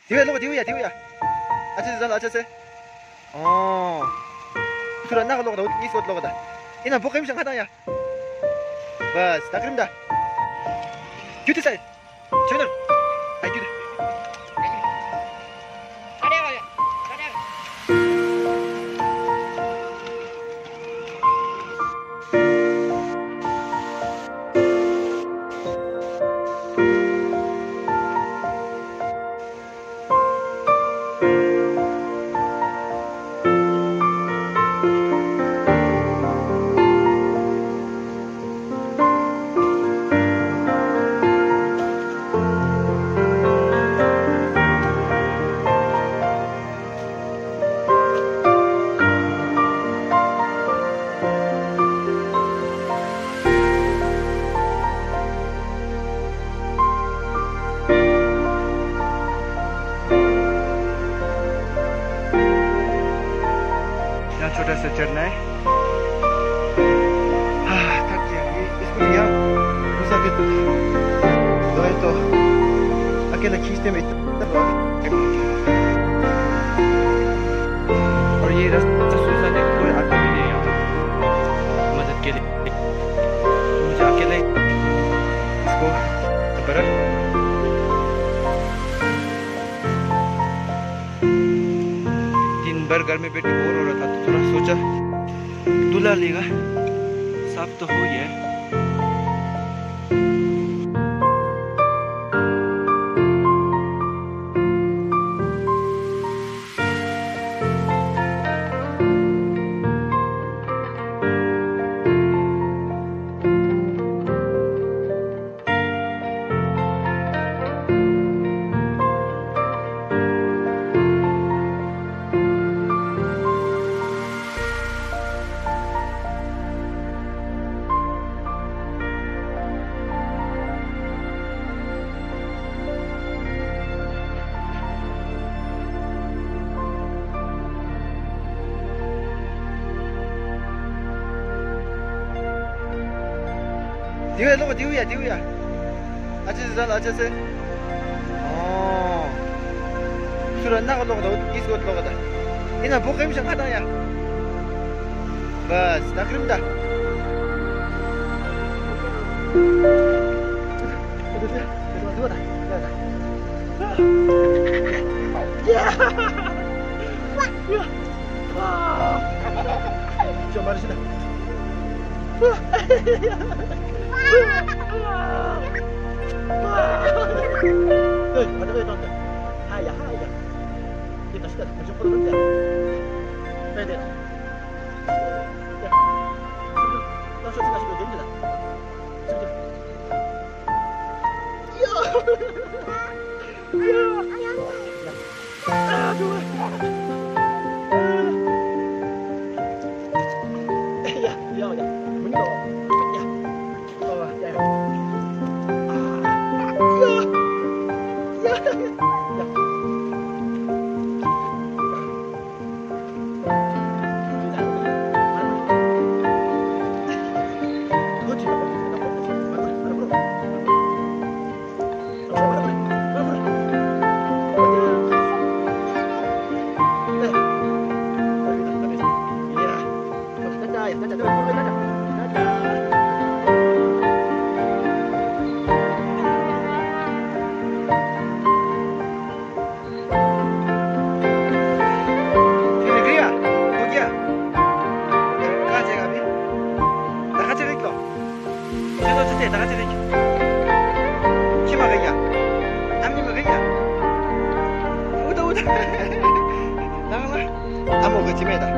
Diuya logo diuya. Acha zala acha se. Oh. Sudah nak logo dah isot logo dah. Ina bukan misang hada ya. Bas, tak krim dah. Cuti saya. Channel. Ayo dah. छोटा सा चढ़ना है। थक गया इसको लिया घुसा के तो अकेला खींचने में और ये रास्ता सूसा है, कोई आगे भी नहीं आता मदद के लिए, मुझे अकेले इसको बरफ भर घर में बैठे बोर हो रहा था तो थोड़ा सोचा दूल्हा लेगा, साफ तो हो गया है। दिउया acha zala acha se. Oh. Sudah nak logo dah isot logo dah. Ina bukan misang hada ya. Bas, tak krim dah. Dua dah. Ya. Wah. Coba di sini. Ada yang nonton. Hai ya. Kita sudah macam apa nanti? Pede. Ya. Langsung kita sudah jadi dah. Sudah. Ya. Aduh. Ya. Benar. Amo ke cimeta.